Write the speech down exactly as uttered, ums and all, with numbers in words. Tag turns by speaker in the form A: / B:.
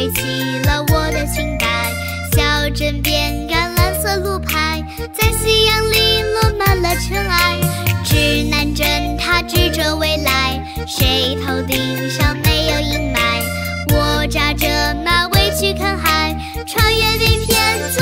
A: 吹起了我的裙摆。小镇边橄榄色路牌，在夕阳里落满了尘埃。指南针它指着未来，谁头顶上没有阴霾？我扎着马尾去看海，穿越地片。